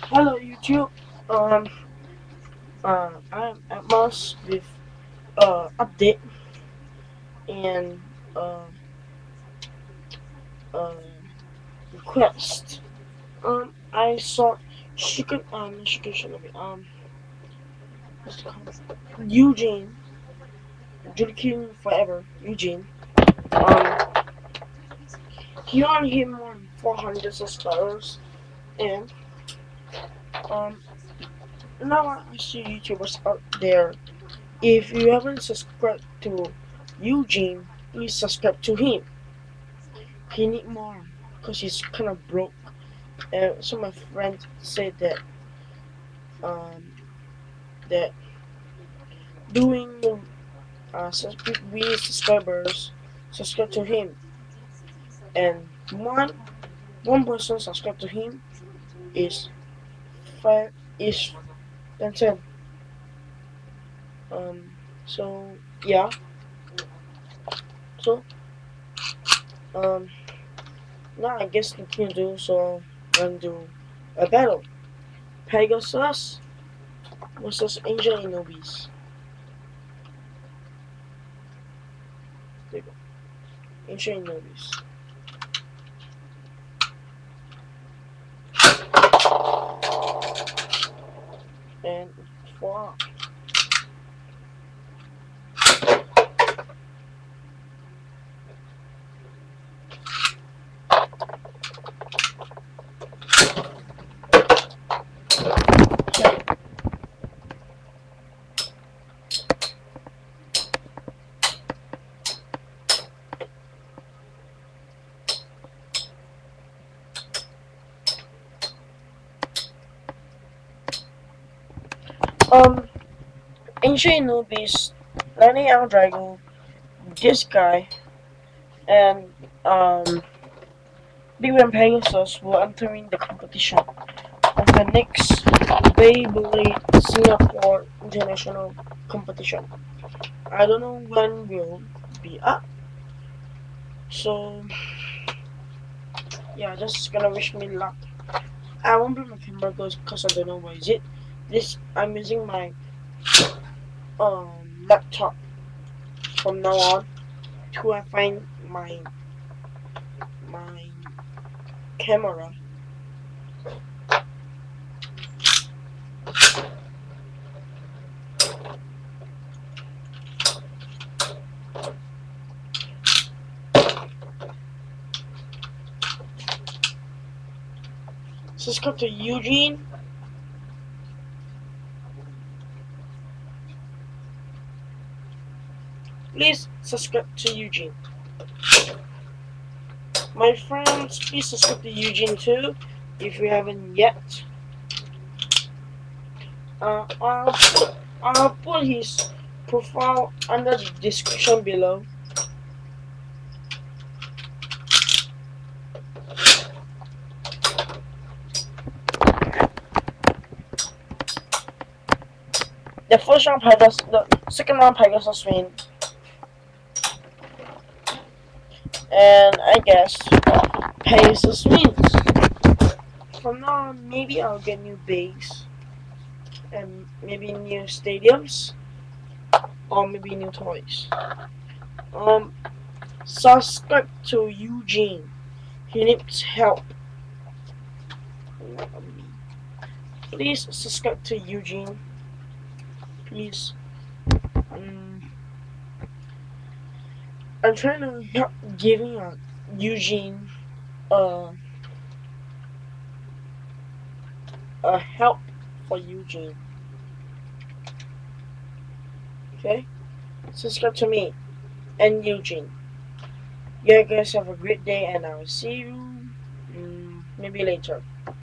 Hello YouTube. Um I'm at Mouse with update and uh uh request. I saw Sugar Shinobi, what's it called? Eugene, Judy King Forever, Eugene. Um he only hit more than 400 subscribers, and um now I see YouTubers out there. If you haven't subscribed to Eugene, please subscribe to him. He need more because he's kind of broke. And some of my friends said that um, that doing we subscribers subscribe to him, and one person subscribe to him is five is 10 cent. So yeah, so um now I guess nothing to do, so I'm do a battle. Pegasus versus Angel Inobis. There you go. Angel Inobis. And wow. Um, Ancient Newbies, Lenny Drago, this guy, and Big Bang Pegasus will entering the competition of the next Beyblade Singapore International Competition. I don't know when will be up, so yeah, just gonna wish me luck. I won't bring my camera because I don't know where is it. This I'm using my laptop from now on till I find my camera. Subscribe to Eugene. Please subscribe to Eugene. My friends, please subscribe to Eugene too if you haven't yet. I'll put his profile under the description below. The first round Pegasus, the second round Pegasus win, and I guess Pegasus wins. From now on, maybe I'll get new base and maybe new stadiums or maybe new toys. Um, subscribe to Eugene. He needs help. Please subscribe to Eugene. Please. I'm trying to help giving Eugene uh, a help for Eugene. Okay? Subscribe to me and Eugene. You guys have a great day, and I will see you maybe later.